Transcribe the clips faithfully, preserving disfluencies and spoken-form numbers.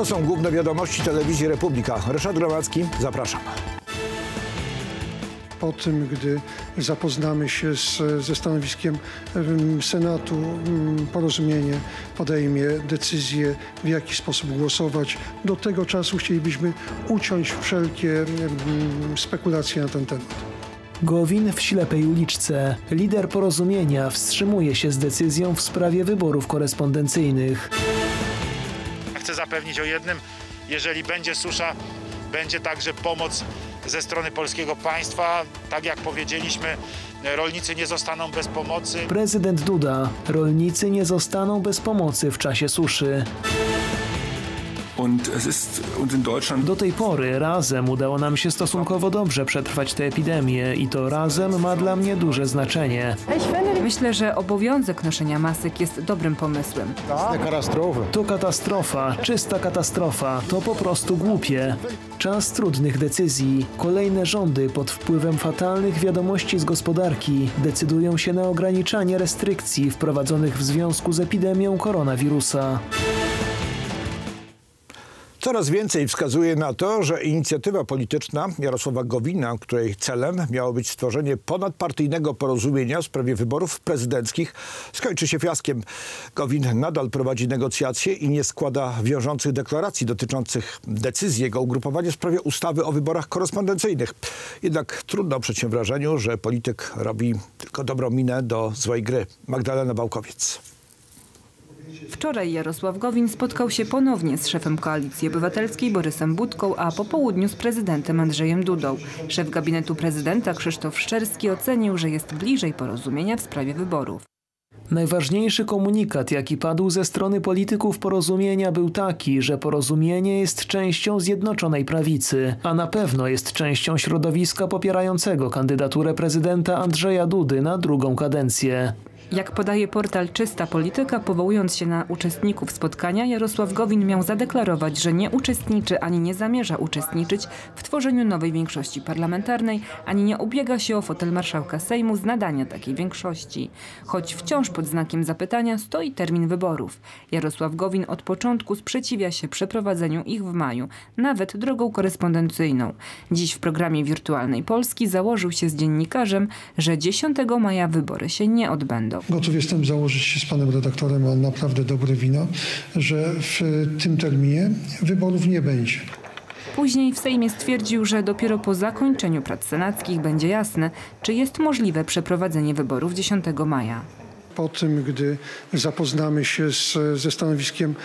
To są główne wiadomości telewizji Republika. Ryszard Gromadzki, zapraszam. Po tym, gdy zapoznamy się z, ze stanowiskiem Senatu, Porozumienie podejmie decyzję, w jaki sposób głosować. Do tego czasu chcielibyśmy uciąć wszelkie spekulacje na ten temat. Gowin w ślepej uliczce. Lider Porozumienia wstrzymuje się z decyzją w sprawie wyborów korespondencyjnych. Chcę zapewnić o jednym, jeżeli będzie susza, będzie także pomoc ze strony polskiego państwa. Tak jak powiedzieliśmy, rolnicy nie zostaną bez pomocy. Prezydent Duda. Rolnicy nie zostaną bez pomocy w czasie suszy. Do tej pory razem udało nam się stosunkowo dobrze przetrwać tę epidemię i to razem ma dla mnie duże znaczenie. Myślę, że obowiązek noszenia masek jest dobrym pomysłem. To katastrofa, czysta katastrofa, to po prostu głupie. Czas trudnych decyzji. Kolejne rządy pod wpływem fatalnych wiadomości z gospodarki decydują się na ograniczanie restrykcji wprowadzonych w związku z epidemią koronawirusa. Coraz więcej wskazuje na to, że inicjatywa polityczna Jarosława Gowina, której celem miało być stworzenie ponadpartyjnego porozumienia w sprawie wyborów prezydenckich, skończy się fiaskiem. Gowin nadal prowadzi negocjacje i nie składa wiążących deklaracji dotyczących decyzji jego ugrupowania w sprawie ustawy o wyborach korespondencyjnych. Jednak trudno oprzeć się wrażeniu, że polityk robi tylko dobrą minę do złej gry. Magdalena Bałkowiec. Wczoraj Jarosław Gowin spotkał się ponownie z szefem Koalicji Obywatelskiej Borysem Budką, a po południu z prezydentem Andrzejem Dudą. Szef gabinetu prezydenta Krzysztof Szczerski ocenił, że jest bliżej porozumienia w sprawie wyborów. Najważniejszy komunikat, jaki padł ze strony polityków Porozumienia, był taki, że Porozumienie jest częścią Zjednoczonej Prawicy, a na pewno jest częścią środowiska popierającego kandydaturę prezydenta Andrzeja Dudy na drugą kadencję. Jak podaje portal Czysta Polityka, powołując się na uczestników spotkania, Jarosław Gowin miał zadeklarować, że nie uczestniczy ani nie zamierza uczestniczyć w tworzeniu nowej większości parlamentarnej, ani nie ubiega się o fotel marszałka Sejmu z nadania takiej większości. Choć wciąż pod znakiem zapytania stoi termin wyborów. Jarosław Gowin od początku sprzeciwia się przeprowadzeniu ich w maju, nawet drogą korespondencyjną. Dziś w programie Wirtualnej Polski założył się z dziennikarzem, że dziesiątego maja wybory się nie odbędą. Gotów jestem założyć się z panem redaktorem o naprawdę dobre wino, że w tym terminie wyborów nie będzie. Później w Sejmie stwierdził, że dopiero po zakończeniu prac senackich będzie jasne, czy jest możliwe przeprowadzenie wyborów dziesiątego maja. Po tym, gdy zapoznamy się z, ze stanowiskiem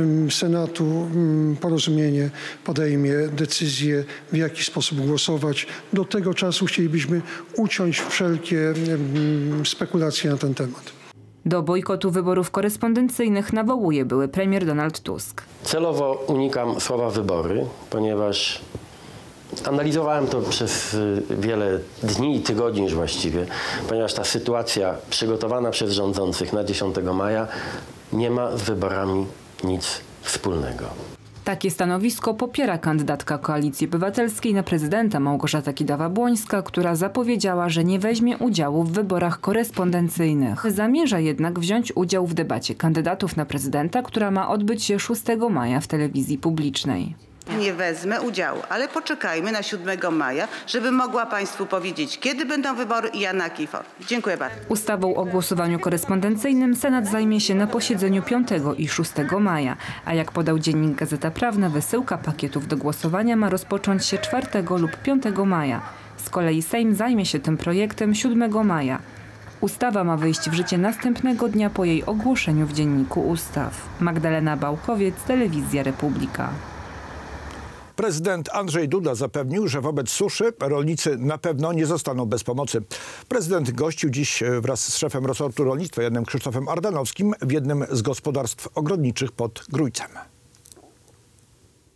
Senatu, Porozumienie podejmie decyzję, w jaki sposób głosować. Do tego czasu chcielibyśmy uciąć wszelkie spekulacje na ten temat. Do bojkotu wyborów korespondencyjnych nawołuje były premier Donald Tusk. Celowo unikam słowa wybory, ponieważ analizowałem to przez wiele dni i tygodni już właściwie, ponieważ ta sytuacja przygotowana przez rządzących na dziesiątego maja nie ma z wyborami nic wspólnego. Takie stanowisko popiera kandydatka Koalicji Obywatelskiej na prezydenta Małgorzata Kidawa-Błońska, która zapowiedziała, że nie weźmie udziału w wyborach korespondencyjnych. Zamierza jednak wziąć udział w debacie kandydatów na prezydenta, która ma odbyć się szóstego maja w telewizji publicznej. Nie wezmę udziału, ale poczekajmy na siódmego maja, żeby mogła państwu powiedzieć, kiedy będą wybory i na jakiej formie. Dziękuję bardzo. Ustawą o głosowaniu korespondencyjnym Senat zajmie się na posiedzeniu piątego i szóstego maja, a jak podał dziennik Gazeta Prawna, wysyłka pakietów do głosowania ma rozpocząć się czwartego lub piątego maja. Z kolei Sejm zajmie się tym projektem siódmego maja. Ustawa ma wejść w życie następnego dnia po jej ogłoszeniu w Dzienniku Ustaw. Magdalena Bałkowiec, Telewizja Republika. Prezydent Andrzej Duda zapewnił, że wobec suszy rolnicy na pewno nie zostaną bez pomocy. Prezydent gościł dziś wraz z szefem resortu rolnictwa Janem Krzysztofem Ardanowskim w jednym z gospodarstw ogrodniczych pod Grójcem.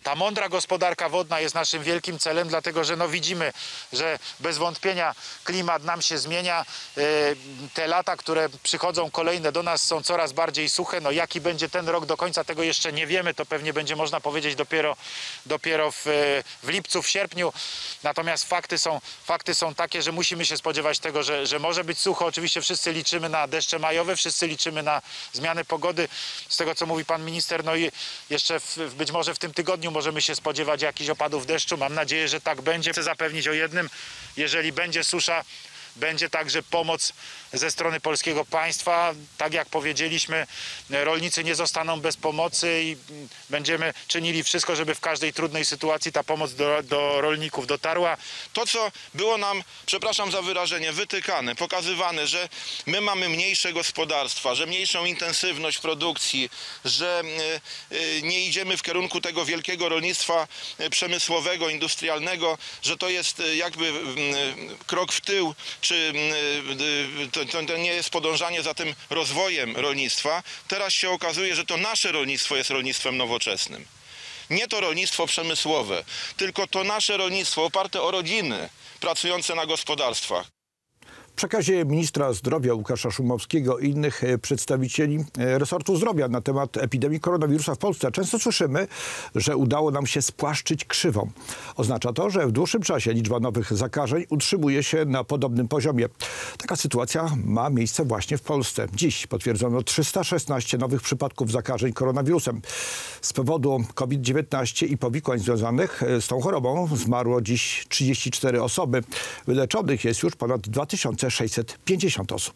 Ta mądra gospodarka wodna jest naszym wielkim celem, dlatego że no widzimy, że bez wątpienia klimat nam się zmienia. Te lata, które przychodzą kolejne do nas, są coraz bardziej suche. No jaki będzie ten rok, do końca tego jeszcze nie wiemy. To pewnie będzie można powiedzieć dopiero, dopiero w, w lipcu, w sierpniu. Natomiast fakty są, fakty są takie, że musimy się spodziewać tego, że, że może być sucho. Oczywiście wszyscy liczymy na deszcze majowe, wszyscy liczymy na zmiany pogody. Z tego, co mówi pan minister, no i jeszcze w, być może w tym tygodniu możemy się spodziewać jakichś opadów deszczu. Mam nadzieję, że tak będzie. Chcę zapewnić o jednym, jeżeli będzie susza, będzie także pomoc ze strony polskiego państwa. Tak jak powiedzieliśmy, rolnicy nie zostaną bez pomocy i będziemy czynili wszystko, żeby w każdej trudnej sytuacji ta pomoc do, do rolników dotarła. To, co było nam, przepraszam za wyrażenie, wytykane, pokazywane, że my mamy mniejsze gospodarstwa, że mniejszą intensywność produkcji, że nie idziemy w kierunku tego wielkiego rolnictwa przemysłowego, industrialnego, że to jest jakby krok w tył, czy to, to, to nie jest podążanie za tym rozwojem rolnictwa. Teraz się okazuje, że to nasze rolnictwo jest rolnictwem nowoczesnym. Nie to rolnictwo przemysłowe, tylko to nasze rolnictwo oparte o rodziny pracujące na gospodarstwach. W przekazie ministra zdrowia Łukasza Szumowskiego i innych przedstawicieli resortu zdrowia na temat epidemii koronawirusa w Polsce często słyszymy, że udało nam się spłaszczyć krzywą. Oznacza to, że w dłuższym czasie liczba nowych zakażeń utrzymuje się na podobnym poziomie. Taka sytuacja ma miejsce właśnie w Polsce. Dziś potwierdzono trzysta szesnaście nowych przypadków zakażeń koronawirusem. Z powodu COVID dziewiętnaście i powikłań związanych z tą chorobą zmarło dziś trzydzieści cztery osoby. Wyleczonych jest już ponad dwa tysiące sześćset pięćdziesiąt osób.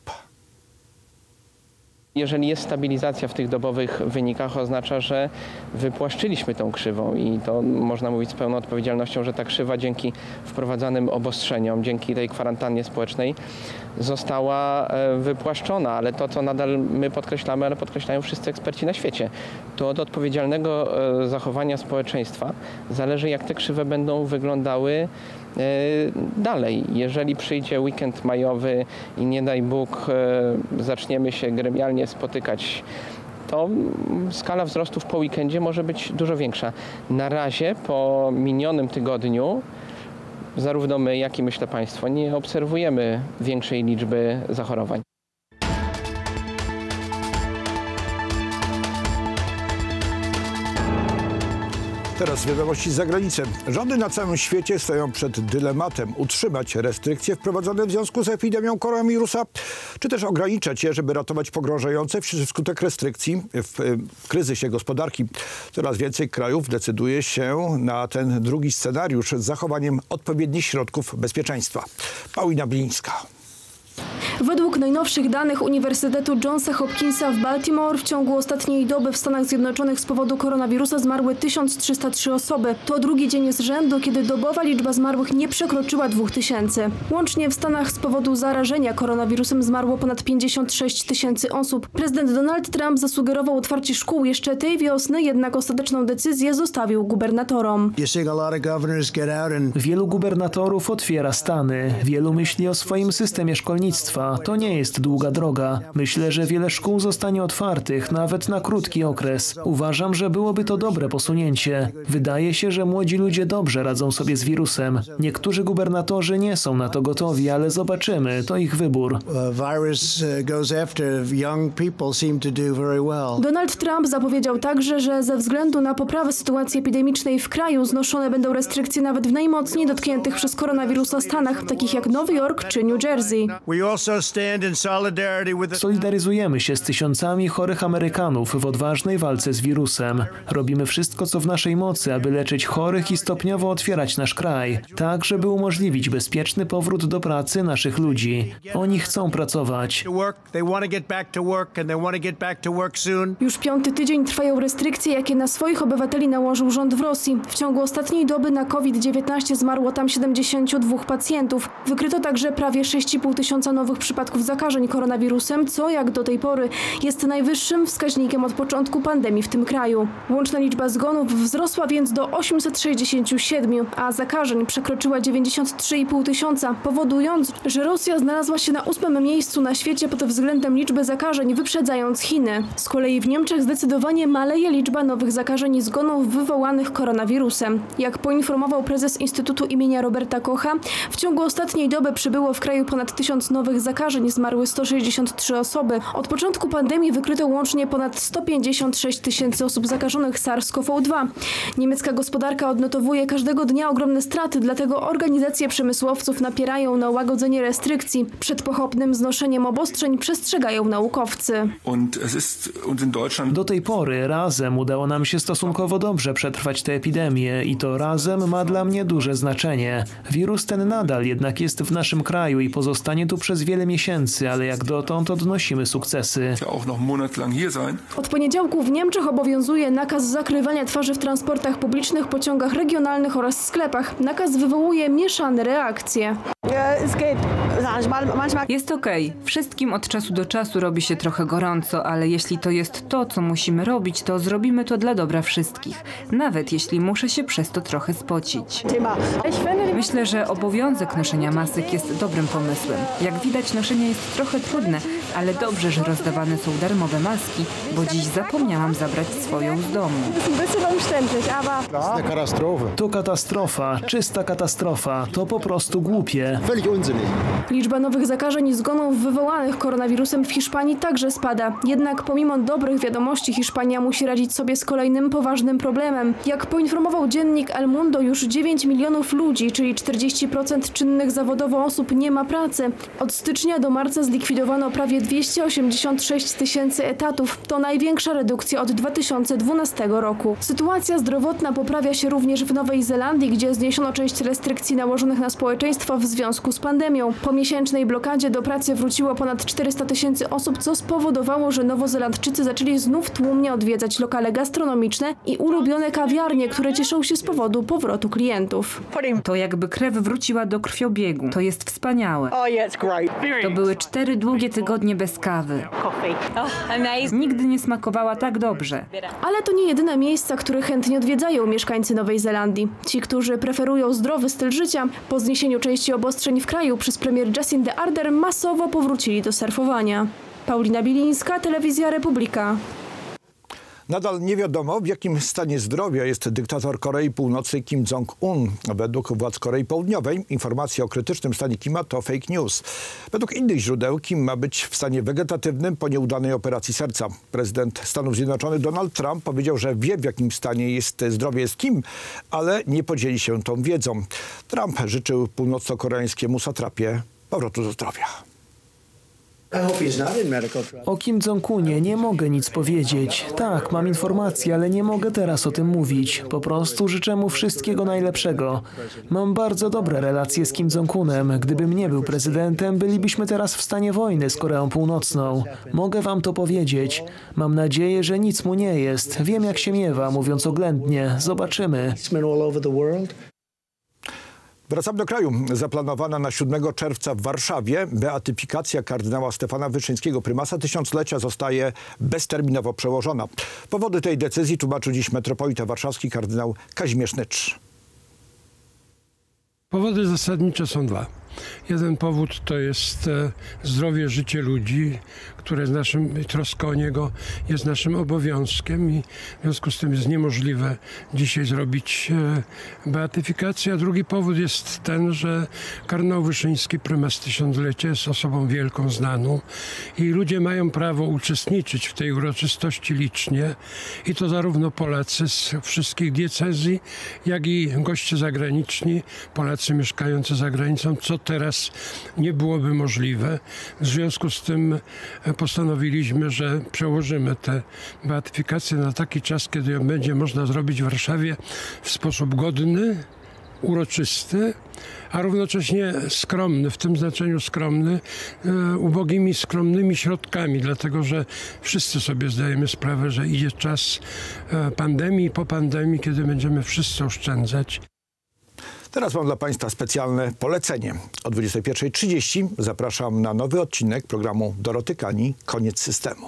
Jeżeli jest stabilizacja w tych dobowych wynikach, oznacza, że wypłaszczyliśmy tą krzywą i to można mówić z pełną odpowiedzialnością, że ta krzywa dzięki wprowadzanym obostrzeniom, dzięki tej kwarantannie społecznej została wypłaszczona, ale to, co nadal my podkreślamy, ale podkreślają wszyscy eksperci na świecie, to od odpowiedzialnego zachowania społeczeństwa zależy, jak te krzywe będą wyglądały dalej. Jeżeli przyjdzie weekend majowy i nie daj Bóg zaczniemy się gremialnie spotykać, to skala wzrostów po weekendzie może być dużo większa. Na razie po minionym tygodniu zarówno my, jak i myślę państwo nie obserwujemy większej liczby zachorowań. Teraz wiadomości z zagranicy. Rządy na całym świecie stoją przed dylematem utrzymać restrykcje wprowadzone w związku z epidemią koronawirusa, czy też ograniczać je, żeby ratować pogrążające wskutek restrykcji w kryzysie gospodarki. Coraz więcej krajów decyduje się na ten drugi scenariusz z zachowaniem odpowiednich środków bezpieczeństwa. Paulina Blińska. Według najnowszych danych Uniwersytetu Johnsa Hopkinsa w Baltimore w ciągu ostatniej doby w Stanach Zjednoczonych z powodu koronawirusa zmarły tysiąc trzysta trzy osoby. To drugi dzień z rzędu, kiedy dobowa liczba zmarłych nie przekroczyła dwóch tysięcy. Łącznie w Stanach z powodu zarażenia koronawirusem zmarło ponad pięćdziesiąt sześć tysięcy osób. Prezydent Donald Trump zasugerował otwarcie szkół jeszcze tej wiosny, jednak ostateczną decyzję zostawił gubernatorom. Wielu gubernatorów otwiera Stany. Wielu myśli o swoim systemie szkolnictwa. To nie jest długa droga. Myślę, że wiele szkół zostanie otwartych, nawet na krótki okres. Uważam, że byłoby to dobre posunięcie. Wydaje się, że młodzi ludzie dobrze radzą sobie z wirusem. Niektórzy gubernatorzy nie są na to gotowi, ale zobaczymy. To ich wybór. Donald Trump zapowiedział także, że ze względu na poprawę sytuacji epidemicznej w kraju znoszone będą restrykcje nawet w najmocniej dotkniętych przez koronawirusa stanach, takich jak Nowy Jork czy New Jersey. Solidaryzujemy się z tysiącami chorych Amerykanów w odważnej walce z wirusem. Robimy wszystko, co w naszej mocy, aby leczyć chorych i stopniowo otwierać nasz kraj, tak żeby umożliwić bezpieczny powrót do pracy naszych ludzi. Oni chcą pracować. Już piąty tydzień trwają restrykcje, jakie na swoich obywateli nałożył rząd w Rosji. W ciągu ostatniej doby na COVID dziewiętnaście zmarło tam siedemdziesięciu dwóch pacjentów. Wykryto także prawie sześć i pół tysiąca nowych nowych przypadków zakażeń koronawirusem, co jak do tej pory jest najwyższym wskaźnikiem od początku pandemii w tym kraju. Łączna liczba zgonów wzrosła więc do osiemset sześćdziesięciu siedmiu, a zakażeń przekroczyła dziewięćdziesiąt trzy i pół tysiąca, powodując, że Rosja znalazła się na ósmym miejscu na świecie pod względem liczby zakażeń, wyprzedzając Chiny. Z kolei w Niemczech zdecydowanie maleje liczba nowych zakażeń i zgonów wywołanych koronawirusem. Jak poinformował prezes Instytutu imienia Roberta Kocha, w ciągu ostatniej doby przybyło w kraju ponad tysiąc nowych zakażeń, zmarły sto sześćdziesiąt trzy osoby. Od początku pandemii wykryto łącznie ponad sto pięćdziesiąt sześć tysięcy osób zakażonych SARS-CoV dwa. Niemiecka gospodarka odnotowuje każdego dnia ogromne straty, dlatego organizacje przemysłowców napierają na łagodzenie restrykcji. Przed pochopnym znoszeniem obostrzeń przestrzegają naukowcy. Do tej pory razem udało nam się stosunkowo dobrze przetrwać tę epidemię i to razem ma dla mnie duże znaczenie. Wirus ten nadal jednak jest w naszym kraju i pozostanie tu przez wiele miesięcy, ale jak dotąd odnosimy sukcesy. Od poniedziałku w Niemczech obowiązuje nakaz zakrywania twarzy w transportach publicznych, pociągach regionalnych oraz sklepach. Nakaz wywołuje mieszane reakcje. Jest okej. Wszystkim od czasu do czasu robi się trochę gorąco, ale jeśli to jest to, co musimy robić, to zrobimy to dla dobra wszystkich. Nawet jeśli muszę się przez to trochę spocić. Myślę, że obowiązek noszenia masek jest dobrym pomysłem. Jak widać, noszenie jest trochę trudne, ale dobrze, że rozdawane są darmowe maski, bo dziś zapomniałam zabrać swoją z domu. To katastrofa, czysta katastrofa. To po prostu głupie. Liczba nowych zakażeń i zgonów wywołanych koronawirusem w Hiszpanii także spada. Jednak pomimo dobrych wiadomości Hiszpania musi radzić sobie z kolejnym poważnym problemem. Jak poinformował dziennik El Mundo, już dziewięć milionów ludzi, czyli czterdzieści procent czynnych zawodowo osób nie ma pracy. Od stycznia do marca zlikwidowano prawie dwieście osiemdziesiąt sześć tysięcy etatów. To największa redukcja od dwa tysiące dwunastego roku. Sytuacja zdrowotna poprawia się również w Nowej Zelandii, gdzie zniesiono część restrykcji nałożonych na społeczeństwo w związku z pandemią. Po miesięcznej blokadzie do pracy wróciło ponad czterysta tysięcy osób, co spowodowało, że Nowozelandczycy zaczęli znów tłumnie odwiedzać lokale gastronomiczne i ulubione kawiarnie, które cieszą się z powodu powrotu klientów. To jakby krew wróciła do krwiobiegu. To jest wspaniałe. To były cztery długie tygodnie bez kawy. Nigdy nie smakowała tak dobrze. Ale to nie jedyne miejsca, które chętnie odwiedzają mieszkańcy Nowej Zelandii. Ci, którzy preferują zdrowy styl życia, po zniesieniu części obostrzeń w kraju przez premier Jacindę Ardern masowo powrócili do surfowania. Paulina Bilińska, Telewizja Republika. Nadal nie wiadomo, w jakim stanie zdrowia jest dyktator Korei Północnej Kim Jong-un. Według władz Korei Południowej informacje o krytycznym stanie Kima to fake news. Według innych źródeł Kim ma być w stanie wegetatywnym po nieudanej operacji serca. Prezydent Stanów Zjednoczonych Donald Trump powiedział, że wie, w jakim stanie jest zdrowie jest Kim, ale nie podzieli się tą wiedzą. Trump życzył północno-koreańskiemu satrapie powrotu do zdrowia. O Kim Jong-unie nie mogę nic powiedzieć. Tak, mam informacje, ale nie mogę teraz o tym mówić. Po prostu życzę mu wszystkiego najlepszego. Mam bardzo dobre relacje z Kim Jong-unem. Gdybym nie był prezydentem, bylibyśmy teraz w stanie wojny z Koreą Północną. Mogę wam to powiedzieć. Mam nadzieję, że nic mu nie jest. Wiem, jak się miewa, mówiąc oględnie. Zobaczymy. Wracamy do kraju. Zaplanowana na siódmego czerwca w Warszawie beatyfikacja kardynała Stefana Wyszyńskiego, prymasa tysiąclecia, zostaje bezterminowo przełożona. Powody tej decyzji tłumaczył dziś metropolita warszawski kardynał Kazimierz Nycz. Powody zasadnicze są dwa. Jeden powód to jest zdrowie, życie ludzi, które jest naszym, troska o niego jest naszym obowiązkiem i w związku z tym jest niemożliwe dzisiaj zrobić beatyfikację. A drugi powód jest ten, że kardynał Wyszyński, prymas tysiąclecia, jest osobą wielką, znaną i ludzie mają prawo uczestniczyć w tej uroczystości licznie i to zarówno Polacy z wszystkich diecezji, jak i goście zagraniczni, Polacy mieszkający za granicą, co teraz nie byłoby możliwe. W związku z tym postanowiliśmy, że przełożymy tę beatyfikację na taki czas, kiedy ją będzie można zrobić w Warszawie w sposób godny, uroczysty, a równocześnie skromny, w tym znaczeniu skromny, e, ubogimi, skromnymi środkami, dlatego że wszyscy sobie zdajemy sprawę, że idzie czas e, pandemii, po pandemii, kiedy będziemy wszyscy oszczędzać. Teraz mam dla Państwa specjalne polecenie. O dwudziestej pierwszej trzydzieści zapraszam na nowy odcinek programu Doroty Kani Koniec systemu.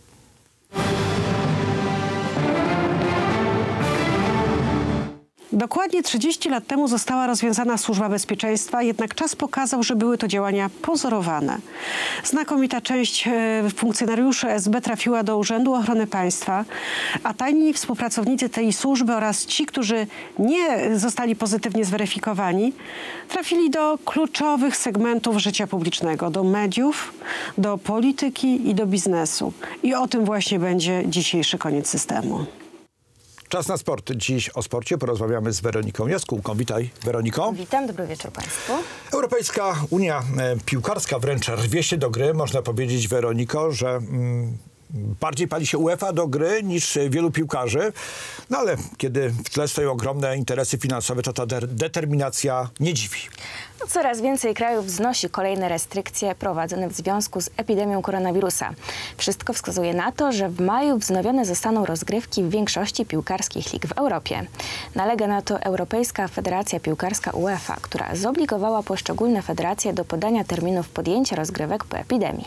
Dokładnie trzydzieści lat temu została rozwiązana Służba Bezpieczeństwa, jednak czas pokazał, że były to działania pozorowane. Znakomita część funkcjonariuszy S B trafiła do Urzędu Ochrony Państwa, a tajni współpracownicy tej służby oraz ci, którzy nie zostali pozytywnie zweryfikowani, trafili do kluczowych segmentów życia publicznego, do mediów, do polityki i do biznesu. I o tym właśnie będzie dzisiejszy Koniec systemu. Czas na sport. Dziś o sporcie porozmawiamy z Weroniką Jaskółką. Witaj, Weroniko. Witam, dobry wieczór Państwu. Europejska Unia Piłkarska wręcz rwie się do gry. Można powiedzieć, Weroniko, że mm, bardziej pali się UEFA do gry niż wielu piłkarzy. No ale kiedy w tle stoją ogromne interesy finansowe, to ta de determinacja nie dziwi. No, coraz więcej krajów znosi kolejne restrykcje prowadzone w związku z epidemią koronawirusa. Wszystko wskazuje na to, że w maju wznowione zostaną rozgrywki w większości piłkarskich lig w Europie. Nalega na to Europejska Federacja Piłkarska UEFA, która zobligowała poszczególne federacje do podania terminów podjęcia rozgrywek po epidemii.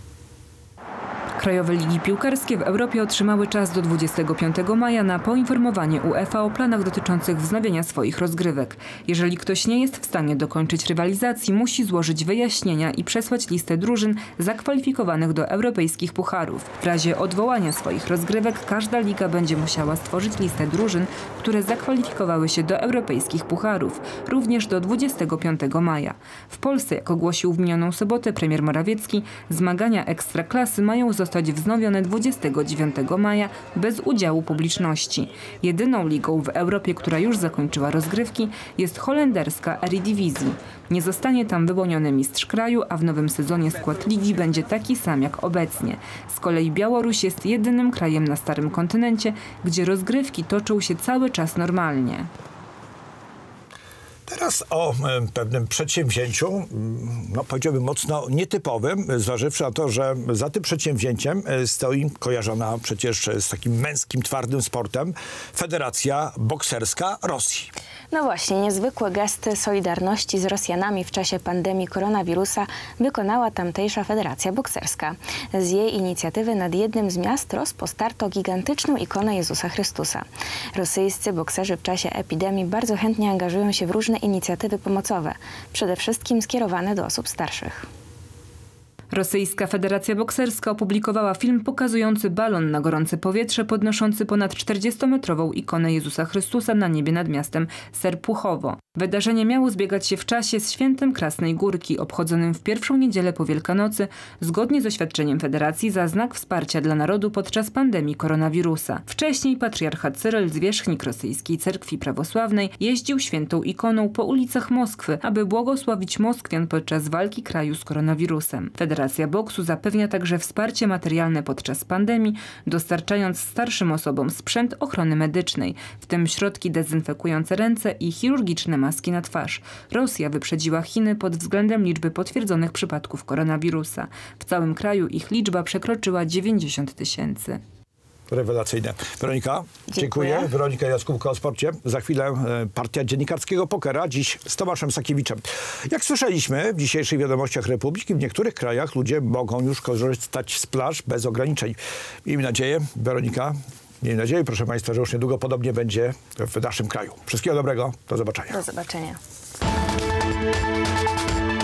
Krajowe ligi piłkarskie w Europie otrzymały czas do dwudziestego piątego maja na poinformowanie UEFA o planach dotyczących wznowienia swoich rozgrywek. Jeżeli ktoś nie jest w stanie dokończyć rywalizacji, musi złożyć wyjaśnienia i przesłać listę drużyn zakwalifikowanych do europejskich pucharów. W razie odwołania swoich rozgrywek każda liga będzie musiała stworzyć listę drużyn, które zakwalifikowały się do europejskich pucharów, również do dwudziestego piątego maja. W Polsce, jak ogłosił w minioną sobotę premier Morawiecki, zmagania ekstraklasy mają zostać wznowione dwudziestego dziewiątego maja bez udziału publiczności. Jedyną ligą w Europie, która już zakończyła rozgrywki, jest holenderska Eredivisie. Nie zostanie tam wyłoniony mistrz kraju, a w nowym sezonie skład ligi będzie taki sam jak obecnie. Z kolei Białoruś jest jedynym krajem na starym kontynencie, gdzie rozgrywki toczą się cały czas normalnie. Teraz o e, pewnym przedsięwzięciu, no powiedziałbym mocno nietypowym, zważywszy na to, że za tym przedsięwzięciem stoi kojarzona przecież z takim męskim, twardym sportem Federacja Bokserska Rosji. No właśnie, niezwykłe gesty solidarności z Rosjanami w czasie pandemii koronawirusa wykonała tamtejsza Federacja Bokserska. Z jej inicjatywy nad jednym z miast rozpostarto gigantyczną ikonę Jezusa Chrystusa. Rosyjscy bokserzy w czasie epidemii bardzo chętnie angażują się w różne inicjatywy pomocowe, przede wszystkim skierowane do osób starszych. Rosyjska Federacja Bokserska opublikowała film pokazujący balon na gorące powietrze podnoszący ponad czterdziestometrową ikonę Jezusa Chrystusa na niebie nad miastem Serpuchowo. Wydarzenie miało zbiegać się w czasie z Świętem Krasnej Górki, obchodzonym w pierwszą niedzielę po Wielkanocy, zgodnie z oświadczeniem Federacji za znak wsparcia dla narodu podczas pandemii koronawirusa. Wcześniej patriarcha Cyryl, zwierzchnik rosyjskiej cerkwi prawosławnej, jeździł świętą ikoną po ulicach Moskwy, aby błogosławić Moskwian podczas walki kraju z koronawirusem. Federacja Boksu zapewnia także wsparcie materialne podczas pandemii, dostarczając starszym osobom sprzęt ochrony medycznej, w tym środki dezynfekujące ręce i chirurgiczne maski na twarz. Rosja wyprzedziła Chiny pod względem liczby potwierdzonych przypadków koronawirusa. W całym kraju ich liczba przekroczyła dziewięćdziesiąt tysięcy. Rewelacyjne. Weronika, dziękuję. dziękuję. Weronika Jaskółka o sporcie. Za chwilę e, partia dziennikarskiego pokera, dziś z Tomaszem Sakiewiczem. Jak słyszeliśmy w dzisiejszych wiadomościach Republiki, w niektórych krajach ludzie mogą już korzystać z plaż bez ograniczeń. Miejmy nadzieję, Weronika, miejmy nadzieję, proszę Państwa, że już niedługo podobnie będzie w naszym kraju. Wszystkiego dobrego, do zobaczenia. Do zobaczenia.